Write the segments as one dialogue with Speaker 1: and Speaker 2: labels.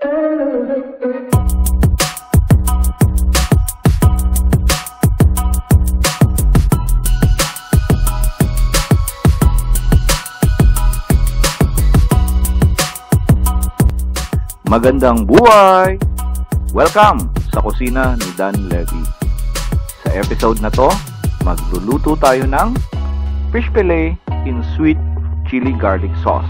Speaker 1: Magandang buhay! Welcome sa kusina ni Dan Levy. Sa episode na to, magluluto tayo ng fish fillet in sweet chili garlic sauce.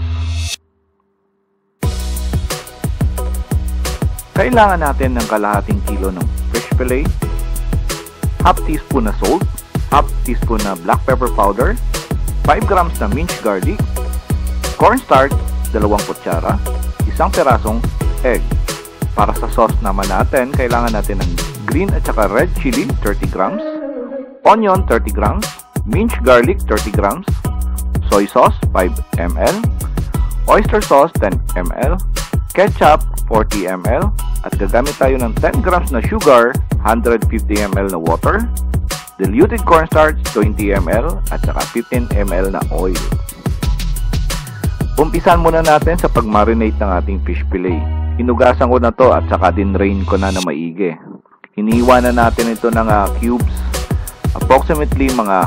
Speaker 1: Kailangan natin ng kalahating kilo ng fish fillet, half teaspoon na salt, half teaspoon na black pepper powder, 5 grams na minced garlic, cornstarch, 2 kutsara, isang perasong egg. Para sa sauce naman natin, kailangan natin ng green at saka red chili 30 grams, onion 30 grams, minced garlic 30 grams, soy sauce 5 ml, oyster sauce 10 ml, ketchup 40 ml, at gagamit tayo ng 10 grams na sugar, 150 ml na water, diluted cornstarch 20 ml, at saka 15 ml na oil. Umpisan muna natin sa pag-marinate ng ating fish fillet. Hinugasan ko na to at saka din-drain ko na maigi. Hiniwa na natin ito ng cubes, approximately mga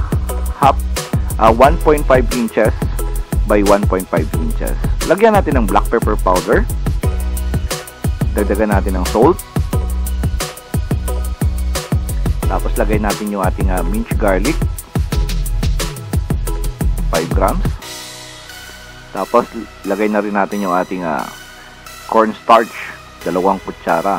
Speaker 1: 1.5 inches by 1.5 inches. Lagyan natin ng black pepper powder. Dagdagan natin ng salt. Tapos lagay natin yung ating minced garlic, 5 grams. Tapos lagay na rin natin yung ating cornstarch, 2 kutsara.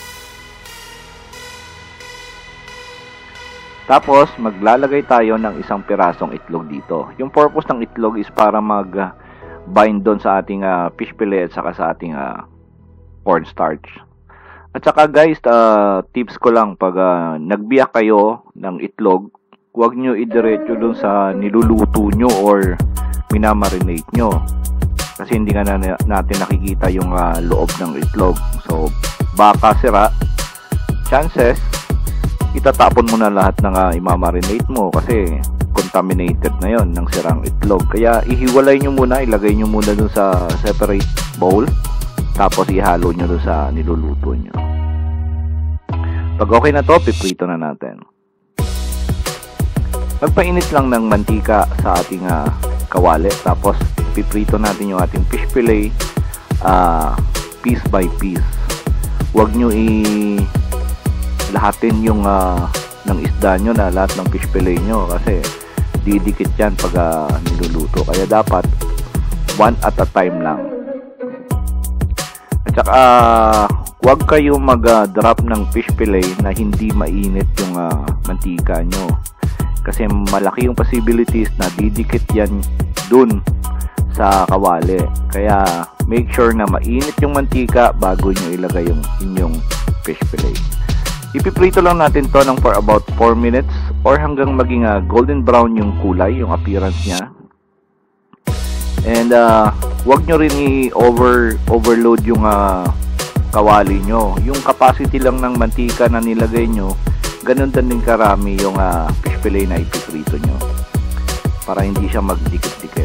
Speaker 1: Tapos maglalagay tayo ng isang pirasong itlog dito. Yung purpose ng itlog is para mag-bind doon sa ating fish fillet at saka sa ating cornstarch. At saka guys, tips ko lang, pag nagbiyak kayo ng itlog, huwag nyo idiretso doon sa niluluto nyo or minamarinate nyo. Kasi hindi nga natin nakikita yung loob ng itlog. So, baka sira. Chances, itatapon mo na lahat ng imamarinate mo kasi contaminated na yon ng sirang itlog. Kaya, ihiwalay nyo muna, ilagay nyo muna dun sa separate bowl. Tapos, ihalo nyo dun sa niluluto nyo. Pag okay na to, piprito na natin. Magpainit lang ng mantika sa ating kawali. Tapos, piprito natin yung ating fish fillet piece by piece. Huwag nyo lahatin yung ng isda nyo na lahat ng fish fillet nyo kasi didikit yan pag niluluto. Kaya dapat one at a time lang. At saka huwag kayo mag-drop ng fish fillet na hindi mainit yung mantika nyo. Kasi malaki yung possibilities na didikit yan dun sa kawali. Kaya make sure na mainit yung mantika bago nyo ilagay yung inyong fish fillet. Ipiprito lang natin to ng for about 4 minutes or hanggang maging golden brown yung kulay, yung appearance niya. And wag nyo rin i-overload yung kawali nyo. Yung capacity lang ng mantika na nilagay nyo, ganun din karami yung fish fillet na ipiprito nyo para hindi siya magdikit-dikit.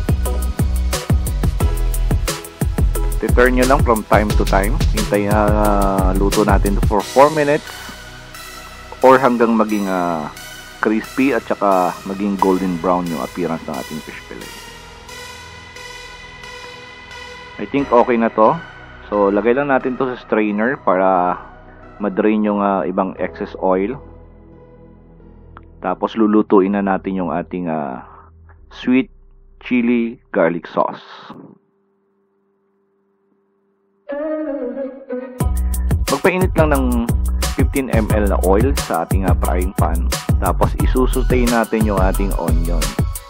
Speaker 1: Turn nyo lang from time to time. Hintayin luto natin for 4 minutes or hanggang maging crispy at saka maging golden brown yung appearance ng ating fish fillet. I think okay na to. So lagay lang natin to sa strainer para ma-drain yung ibang excess oil. Tapos lulutuin na natin yung ating sweet chili garlic sauce. Magpainit lang ng 15 ml na oil sa ating frying pan. Tapos isusutay natin yung ating onion.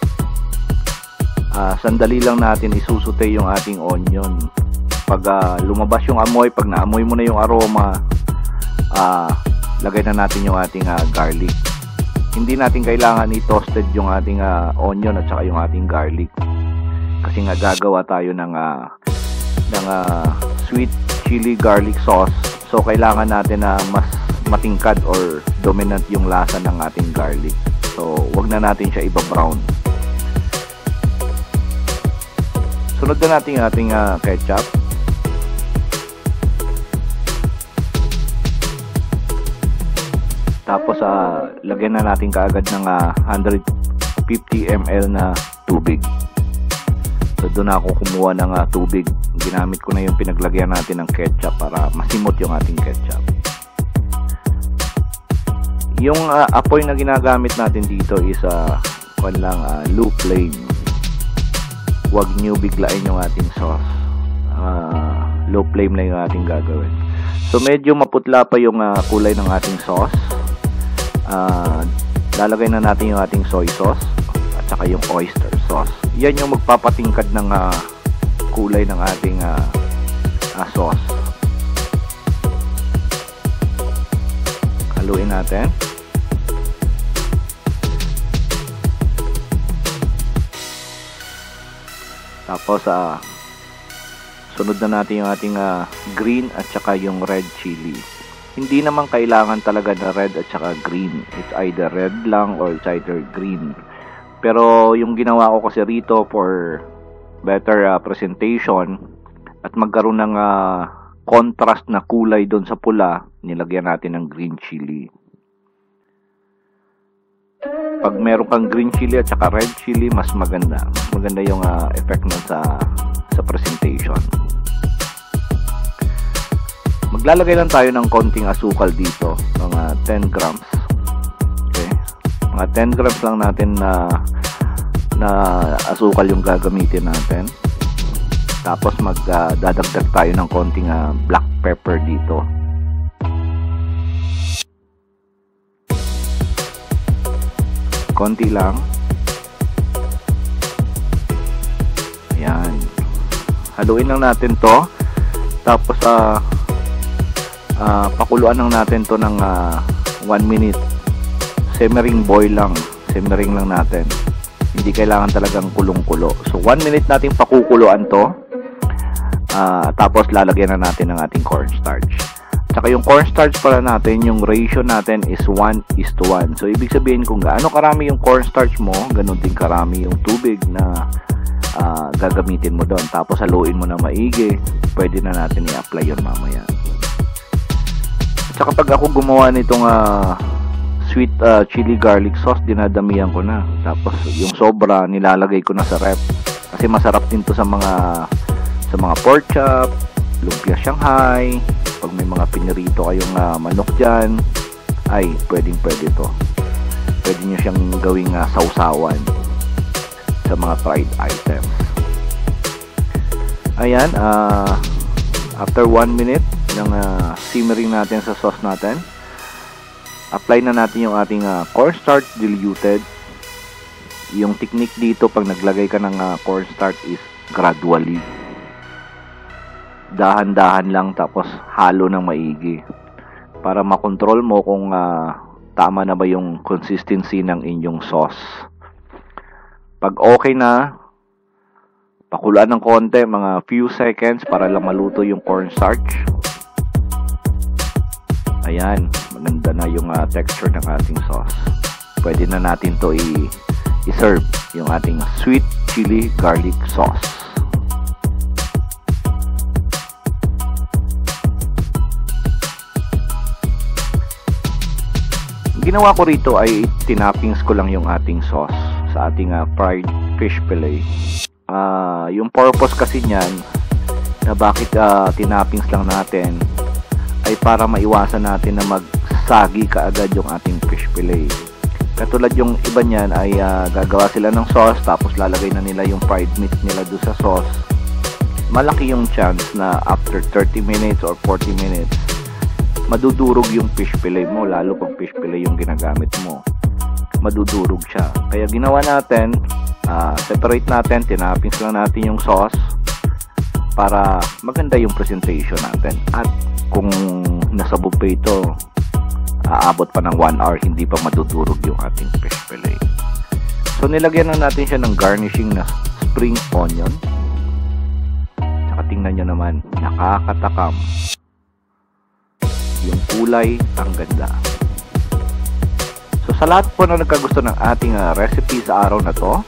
Speaker 1: Sandali lang natin isusutay yung ating onion. Pag lumabas yung amoy, pag naamoy mo na yung aroma, lagay na natin yung ating garlic. Hindi natin kailangan i-toasted yung ating onion at saka yung ating garlic. Kasi nga gagawa tayo ng sweet chili garlic sauce. So kailangan natin na mas matingkad or dominant yung lasa ng ating garlic. So wag na natin siya iba-brown. Sunod na natin yung ating ketchup. Tapos lagyan na natin kaagad ng 150 ml na tubig. So doon ako kumuha ng tubig. Ginamit ko na yung pinaglagyan natin ng ketchup para masimot yung ating ketchup. Yung apoy na ginagamit natin dito is low flame. Huwag nyo biglain yung ating sauce. Low flame lang yung ating gagawin. So medyo maputla pa yung kulay ng ating sauce. Lalagay na natin yung ating soy sauce at saka yung oyster sauce. Yan yung magpapatingkad ng kulay ng ating sauce. Haluin natin. Tapos sunod na natin yung ating green at saka yung red chili. Hindi naman kailangan talaga na red at saka green. It's either red lang or it's either green. Pero yung ginawa ko kasi rito for better presentation at magkaroon ng contrast na kulay doon sa pula, nilagyan natin ng green chili. Pag meron kang green chili at saka red chili, mas maganda. Mas maganda yung effect nun sa presentation. Maglalagay lang tayo ng konting asukal dito, mga 10 grams. Okay? Mga 10 grams lang natin na asukal yung gagamitin natin. Tapos magdadagdag tayo ng konting black pepper dito. Konti lang. Ayan. Haluin lang natin to. Tapos pakuluan lang natin to ng 1 minute. Simmering boil lang. Simmering lang natin. Hindi kailangan talagang kulong-kulo. So 1 minute natin pakukuluan to. Tapos lalagyan na natin ng ating cornstarch. Saka yung cornstarch pala natin, yung ratio natin is 1:1. So ibig sabihin kung gaano karami yung cornstarch mo, ganun din karami yung tubig na gagamitin mo doon. Tapos haluin mo na maigi. Pwede na natin i-apply yun mamaya. Saka pag ako gumawa nitong sweet chili garlic sauce, dinadamihan ko na. Tapos yung sobra nilalagay ko na sa ref. Kasi masarap din to sa mga pork chop, lumpia Shanghai. Pag may mga pinirito kayong manok dyan, ay pwede to. Pwede nyo siyang gawing sausawan sa mga fried items. Ayan, after 1 minute ng simmering natin sa sauce natin, apply na natin yung ating cornstarch diluted. Yung technique dito pag naglagay ka ng cornstarch is gradually. Dahan-dahan lang, tapos halo ng maigi para makontrol mo kung tama na ba yung consistency ng inyong sauce. Pag okay na, pakuluan ng konti, mga few seconds para lang maluto yung cornstarch. Ayan, maganda na yung texture ng ating sauce. Pwede na natin to i-serve, yung ating sweet chili garlic sauce. Ginawa ko rito ay tinappings ko lang yung ating sauce sa ating fried fish fillet. Yung purpose kasi niyan na bakit tinappings lang natin ay para maiwasan natin na magsagi kaagad yung ating fish fillet. Katulad yung iba niyan ay gagawa sila ng sauce tapos lalagay na nila yung fried meat nila doon sa sauce. Malaki yung chance na after 30 minutes or 40 minutes madudurog yung fish fillet mo, lalo pag fish fillet yung ginagamit mo. Madudurog siya. Kaya ginawa natin, separate natin, tinappings lang natin yung sauce para maganda yung presentation natin. At kung nasa buffet ito, aabot pa ng 1 hour, hindi pa madudurog yung ating fish fillet. So nilagyan na natin siya ng garnishing na spring onion. Saka tingnan nyo naman, nakakatakam. Yung kulay, ang ganda. So sa lahat po na nagkagusto ng ating recipe sa araw na to,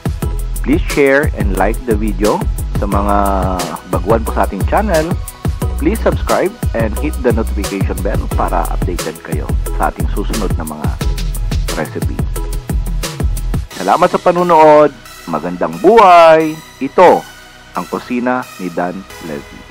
Speaker 1: please share and like the video. Sa mga baguhan po sa ating channel, Please subscribe and hit the notification bell para updated kayo sa ating susunod na mga recipe. Salamat sa panunood. Magandang buhay. Ito ang kusina ni Dan Leslie.